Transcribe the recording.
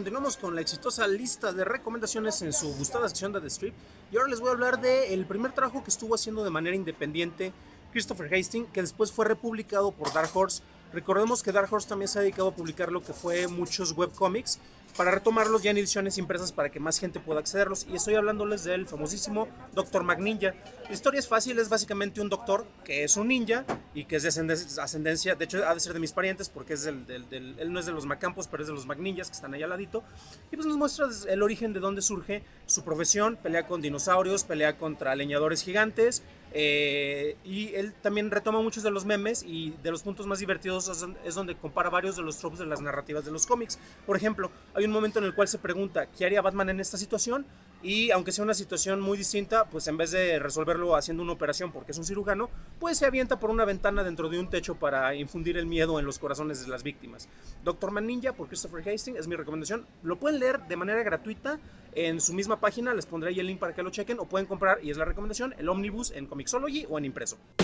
continuamos con la exitosa lista de recomendaciones en su gustada sección de The Strip. Y ahora les voy a hablar del primer trabajo que estuvo haciendo de manera independiente Christopher Hastings, que después fue republicado por Dark Horse. Recordemos que Dark Horse también se ha dedicado a publicar lo que fue muchos webcomics, para retomarlos ya en ediciones impresas para que más gente pueda accederlos. Y estoy hablándoles del famosísimo Dr. McNinja. La historia es fácil, es básicamente un doctor que es un ninja y que es de ascendencia, de hecho ha de ser de mis parientes porque es él no es de los Macampos, pero es de los McNinjas que están ahí al ladito. Y pues nos muestra el origen de dónde surge su profesión, pelea con dinosaurios, pelea contra leñadores gigantes. Y él también retoma muchos de los memes, y de los puntos más divertidos es donde compara varios de los tropes de las narrativas de los cómics. Por ejemplo, hay un momento en el cual se pregunta ¿qué haría Batman en esta situación? Y aunque sea una situación muy distinta, pues en vez de resolverlo haciendo una operación porque es un cirujano, pues se avienta por una ventana dentro de un techo para infundir el miedo en los corazones de las víctimas. Doctor Man Ninja por Christopher Hastings es mi recomendación. Lo pueden leer de manera gratuita en su misma página, les pondré ahí el link para que lo chequen, o pueden comprar, y es la recomendación, el Omnibus en Comixology o en impreso.